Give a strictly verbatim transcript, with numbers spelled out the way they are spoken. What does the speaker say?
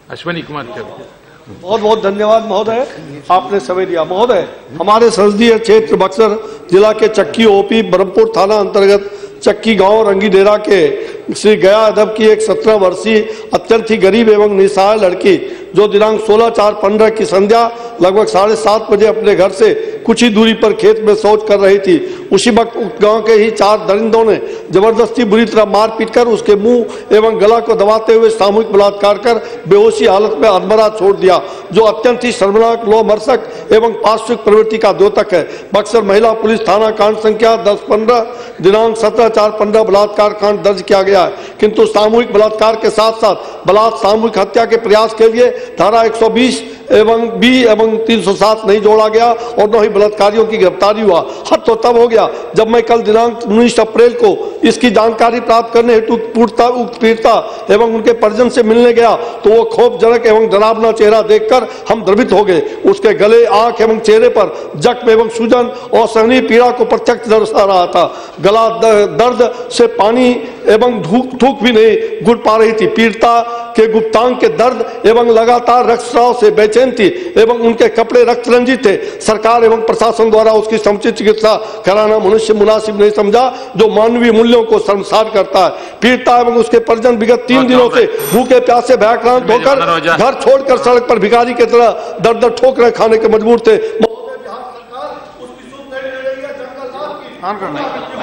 अश्विनी कुमार के बहुत बहुत धन्यवाद महोदय, आपने समय दिया। महोदय, हमारे संसदीय क्षेत्र बक्सर जिला के चक्की ओपी ब्रह्मपुर थाना अंतर्गत चक्की गांव रंगीडेरा के श्री गया अदब की एक सत्रह वर्षीय अत्यंत ही गरीब एवं निसहाय लड़की जो दिनांक सोलह चार पंद्रह की संध्या लगभग साढ़े सात बजे अपने घर से कुछ ही दूरी पर खेत में शौच कर रही थी। उसी वक्त गांव के ही चार दरिंदों ने जबरदस्ती बुरी तरह मार पीट कर उसके मुंह एवं गला को दबाते हुए सामूहिक बलात्कार कर बेहोशी हालत में अधमरा छोड़ दिया, जो अत्यंत ही शर्मनाक, लोमहर्षक एवं पार्श्विक प्रवृत्ति का द्योतक है। बक्सर महिला पुलिस थाना कांड संख्या दस पंद्रह दिनांक सत्रह चार पंद्रह बलात्कार कांड दर्ज किया गया है, किंतु सामूहिक बलात्कार के साथ साथ बलात् सामूहिक हत्या के प्रयास के लिए धारा एक सौ बीस एवं बी एवं तीन सौ सात नहीं जोड़ा गया और न ही बलात्कारियों की गिरफ्तारी हुआ। हद तो तब हो गया जब मैं कल दिनांक उन्नीस अप्रैल को इसकी जानकारी प्राप्त करने हेतु उक्त पीड़िता एवं उनके परिजन से मिलने गया तो वो खौफजनक एवं डरावना चेहरा देखकर हम द्रवित हो गए। उसके गले, आंख एवं चेहरे पर जख्म एवं सूजन और सहनीय पीड़ा को प्रत्यक्ष दर्शा रहा था। गला दर्द से पानी एवं धूक थूक भी नहीं घुट पा रही थी। पीड़िता के गुप्तांग के दर्द एवं लगातार रक्तस्राव से बेचैन थी एवं उनके कपड़े रक्त रंजित थे। सरकार एवं प्रशासन द्वारा उसकी समुचित चिकित्सा कराना मनुष्य मुनासिब नहीं समझा, जो मानवीय मूल्यों को शर्मसार करता है। पीड़िता एवं उसके परिजन विगत तीन दिनों से भूखे प्यासे भयाक्रांत होकर घर छोड़कर सड़क पर भिखारी की तरह दर दर ठोकरें खाने के मजबूर थे।